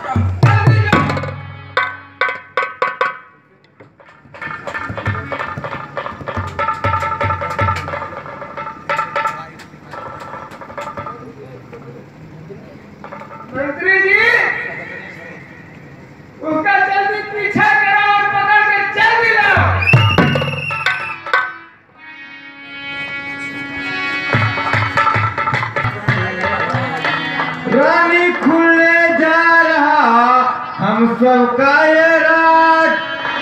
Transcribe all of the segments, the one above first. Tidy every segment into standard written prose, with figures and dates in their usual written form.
मंत्री जी, उसका जल्दी पीछा करो और पकड़ के चल दिलाओ। रानी खुलने जा रहा हम सबका ये राज,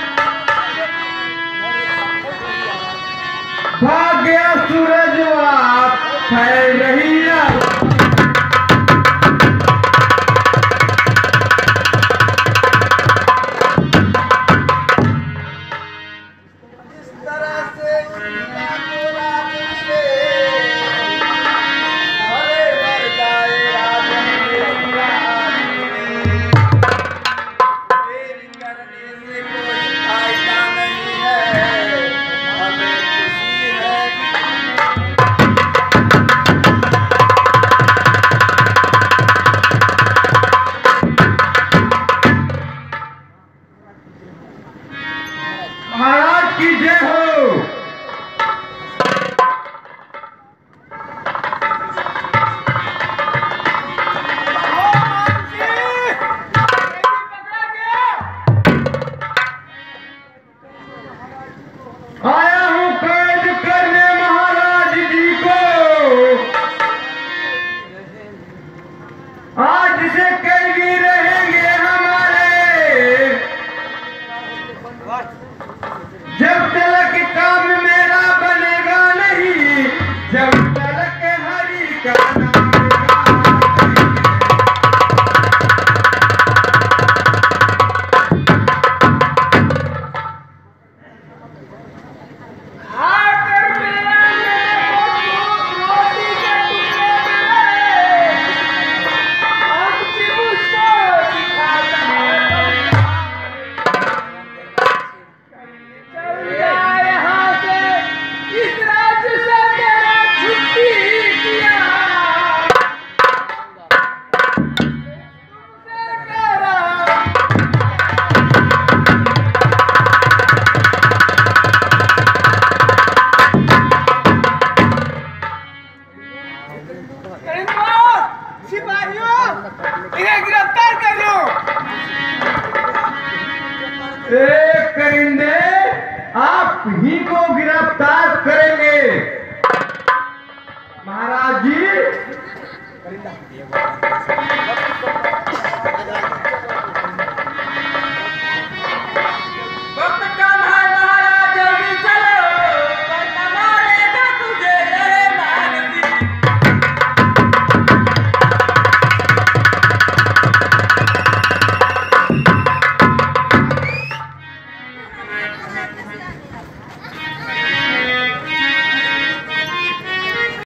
भाग गया सूरज आप फैल रही रात। महाराज की जय हो। आया हूँ कैद करने महाराज जी को, आज से कैदी रहेंगे हमारे, जब तक काम मेरा बनेगा नहीं, जब तक हरि का नाम सिपाहियों, इन्हें गिरफ्तार कर लो।